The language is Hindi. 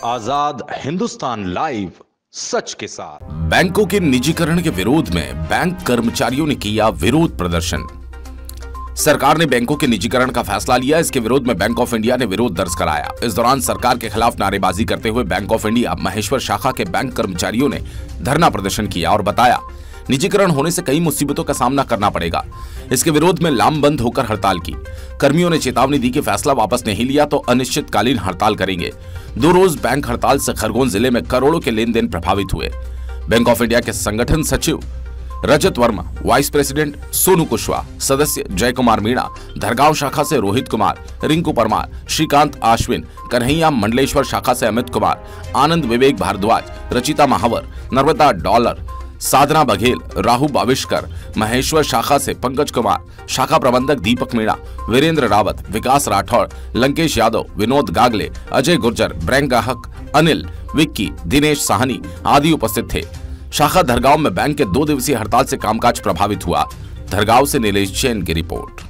आजाद हिंदुस्तान लाइव, सच के साथ। बैंकों के निजीकरण के विरोध में बैंक कर्मचारियों ने किया विरोध प्रदर्शन। सरकार ने बैंकों के निजीकरण का फैसला लिया। इसके विरोध में बैंक ऑफ इंडिया ने विरोध दर्ज कराया। इस दौरान सरकार के खिलाफ नारेबाजी करते हुए बैंक ऑफ इंडिया महेश्वर शाखा के बैंक कर्मचारियों ने धरना प्रदर्शन किया और बताया, निजीकरण होने से कई मुसीबतों का सामना करना पड़ेगा। इसके विरोध में लामबंद होकर हड़ताल की। कर्मियों ने चेतावनी दी कि फैसला वापस नहीं लिया तो अनिश्चितकालीन हड़ताल करेंगे। 2 रोज बैंक हड़ताल से खरगोन जिले में करोड़ों के लेन देन प्रभावित हुए। बैंक ऑफ इंडिया के संगठन सचिव रजत वर्मा, वाइस प्रेसिडेंट सोनू कुशवाहा, सदस्य जय कुमार मीणा, धरगांव शाखा से रोहित कुमार, रिंकू परमार, श्रीकांत आश्विन, कन्हैया मंडलेश्वर शाखा से अमित कुमार, आनंद विवेक भारद्वाज, रचिता महावर, नर्मदा डॉलर, साधना बघेल, राहु बाविष्कर, महेश्वर शाखा से पंकज कुमार, शाखा प्रबंधक दीपक मीणा, वीरेंद्र रावत, विकास राठौड़, लंकेश यादव, विनोद गागले, अजय गुर्जर, बैंक ग्राहक अनिल, विक्की, दिनेश साहनी आदि उपस्थित थे। शाखा धरगांव में बैंक के 2 दिवसीय हड़ताल से कामकाज प्रभावित हुआ। धरगांव से नीलेश जैन की रिपोर्ट।